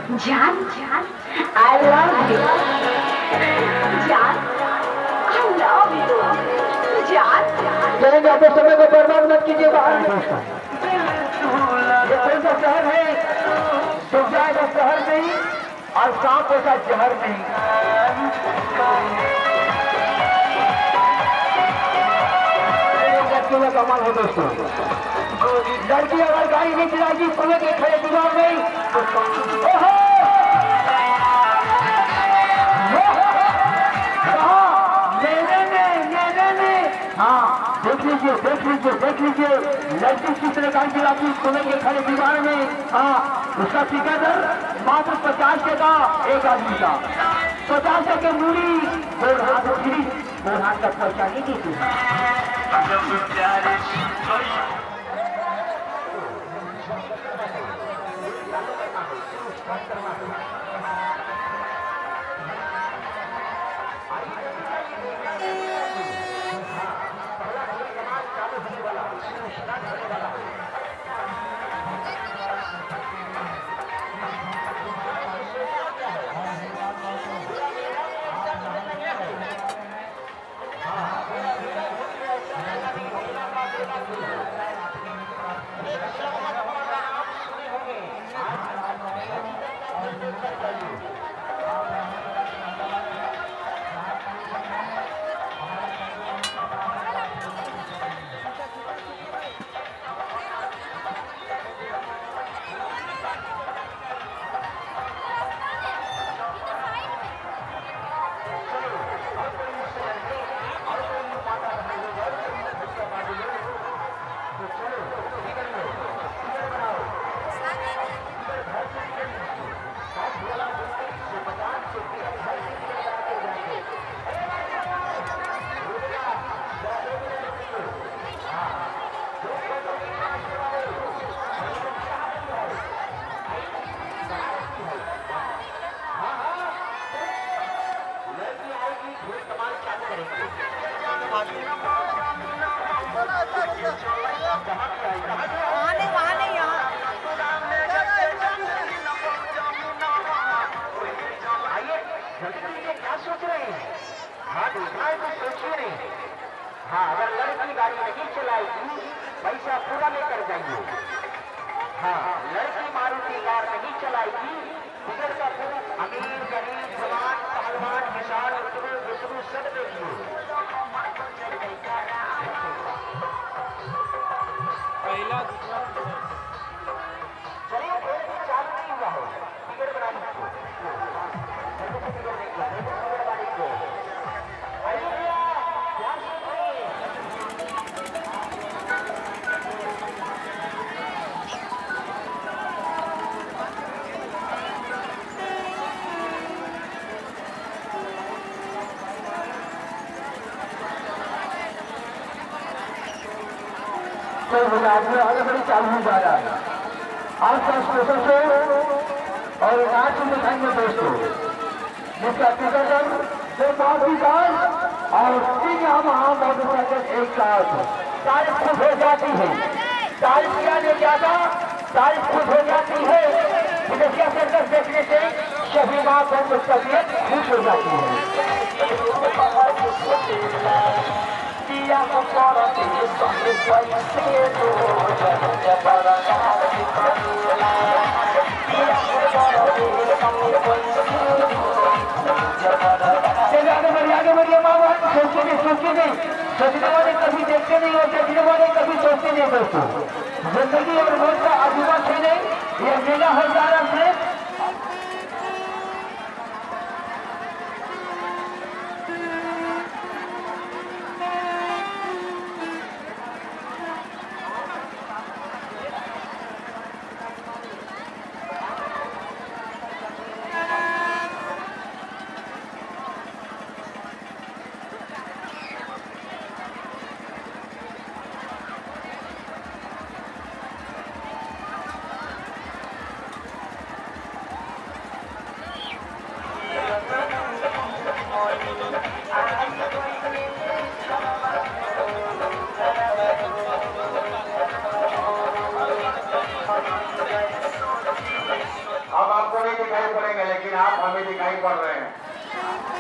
जान जान I love you जान I love you जान चलेंगे अपने समय को बर्बाद मत कीजिए बाहर ये कौन सा शहर है तो जाएगा शहर नहीं और सांप ऐसा जहर नहीं लड़कियों का कमाल हो दोस्तों लड़की अगर गाड़ी नहीं चलाएगी कुएं के खड़े दीवार नहीं हाँ देख लीजिए लड़की किस तरह गाड़ी चलाती कुएं के खड़े दीवार में हाँ उसका ठिकादार मात्र 50 टका एक आदमी का 50 टके मूड़ी दो हाथ उठी दो हाथ तक खर्चा नहीं की थी हाँ अगर लड़की गाड़ी नहीं चलाएगी पैसा पूरा लेकर जाइए हाँ लड़की मारुति कार नहीं चलाएगी बिगड़ का पूरा अमीर गरीब जवान पहलवान किसान बुजुर्ग सब देखिए पहला दूसरा चलिए चालू नहीं हुआ हो टिकट बना आगे बड़ी चालू हो जा रहा है आज का स्पेशल शो और नाच दिखाएंगे दोस्तों जिसका टिकट दो बात और तीन यहाँ मोटरसाइकिल एक साथ तारीफ खुश हो जाती है तारीफ किया नहीं जाता तारीफ खुश हो जाती है विदेशिया सर्कस देखने से सभी बात और तबियत खुश हो जाती है आगे बढ़िए मामा सोचने वाले कभी देखते नहीं और देखने वाले कभी सोचते नहीं दोस्तों जिंदगी और रोज का अजूबा से नहीं यह मेला हो जा रहा है दिखाई पड़ेंगे, लेकिन आप हमें दिखाई पड़ रहे हैं।